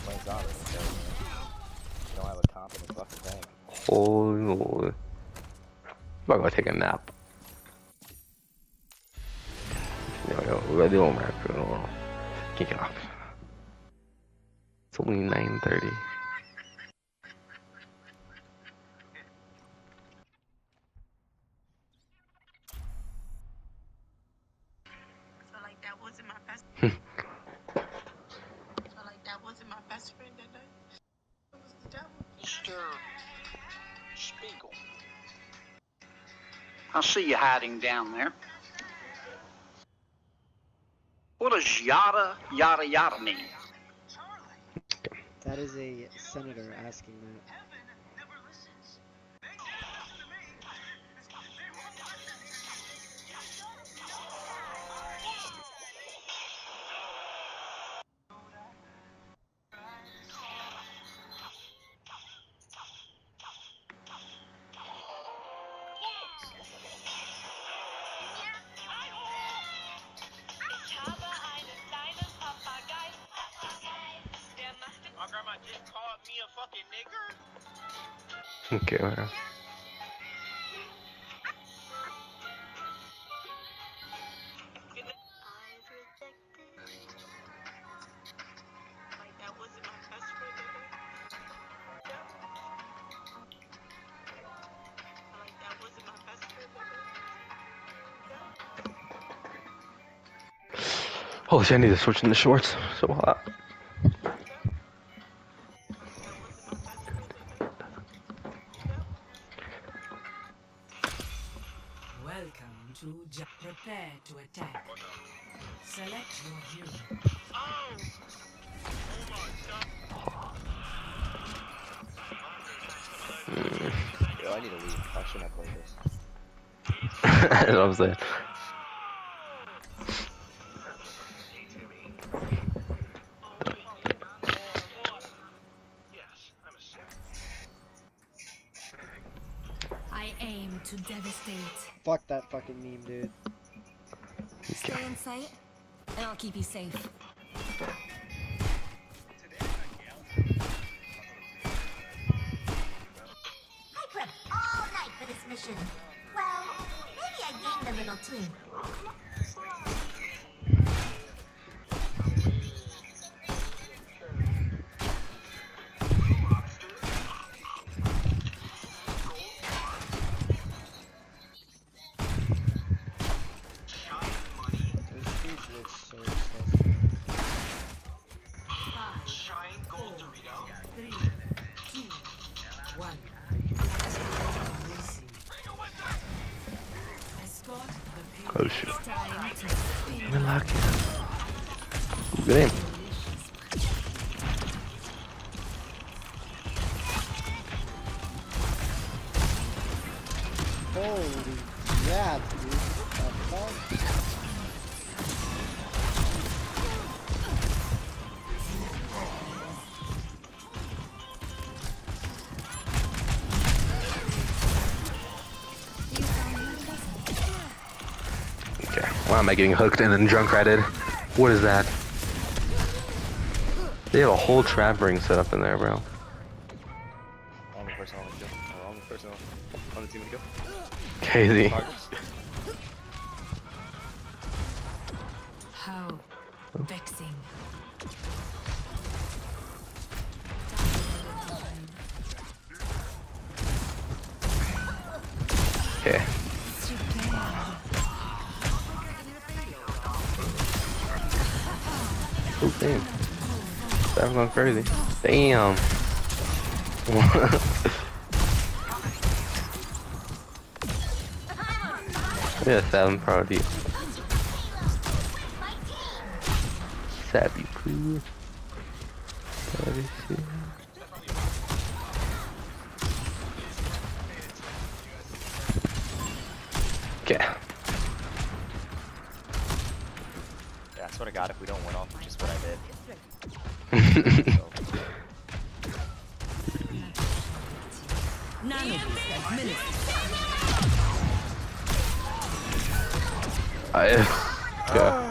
playing zombies, so you don't have a competent fucking tank. Holy moly. I'm gonna take a nap. Yo, we gotta do a marathon. Kick it off. It's only 9:30. Spiegel. I see you hiding down there. What does yada, yada, yada mean? That is a senator asking that. Okay, well. Holy shit, I need to switch in the shorts. So hot. Welcome to Prepare to attack. Select your hero. Yo, I need to leave. I shouldn't have played this. That's what I'm saying. I aim to devastate. Fuck that fucking meme, dude. Stay in sight, and I'll keep you safe. I prepped all night for this mission. Well, maybe I gained a little too. This dude looks so disgusting. 3, 2, 1. Escort the Oh shit. time to spin. I'm locked. Good aim. Holy crap, dude. What the fuck? Okay. Why am I getting hooked and then drunk ratted? What is that? They have a whole trap ring set up in there, bro. Only person on the kill. Only person on the team to kill. Crazy. How vexing. Okay. Oh damn. That went crazy. Damn. Yeah, 7 priority. Sappy cool. Okay. Yeah, I swear to God, if we don't win off of just what I did. So, None of this has minutes. Yeah.